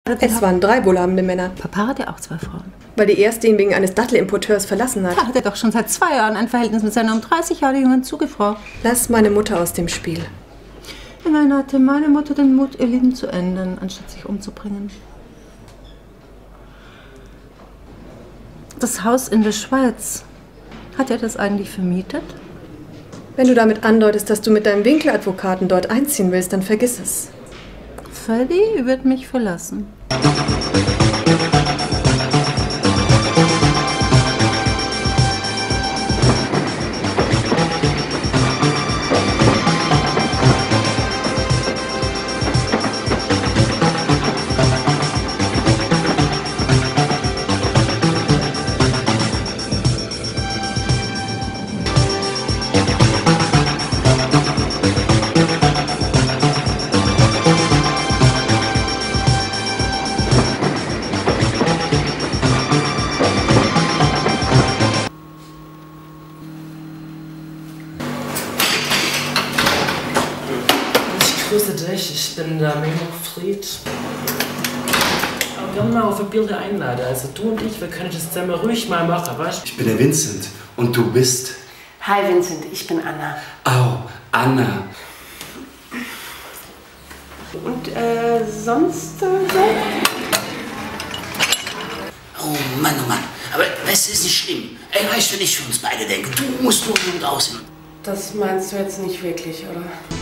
Es waren 3 wohlhabende Männer. Papa hat ja auch 2 Frauen. Weil die erste ihn wegen eines Dattelimporteurs verlassen hat. Da hat er doch schon seit 2 Jahren ein Verhältnis mit seiner um 30 Jahre jüngeren Zugefrau. Lass meine Mutter aus dem Spiel. Immerhin hatte meine Mutter den Mut, ihr Leben zu ändern, anstatt sich umzubringen. Das Haus in der Schweiz, hat er das eigentlich vermietet? Wenn du damit andeutest, dass du mit deinem Winkeladvokaten dort einziehen willst, dann vergiss es. Freddy wird mich verlassen. Ich grüße dich, ich bin der Menno Fried. Aber gerne mal auf ein Bild einladen. Also du und ich, wir können das zusammen ruhig mal machen, weißt du? Ich bin der Vincent und du bist? Hi Vincent, ich bin Anna. Oh, Anna. Und sonst so? Oh Mann, aber das ist nicht schlimm. Ey, weißt du, wenn ich für uns beide denke, du musst nur gut aussehen. Das meinst du jetzt nicht wirklich, oder?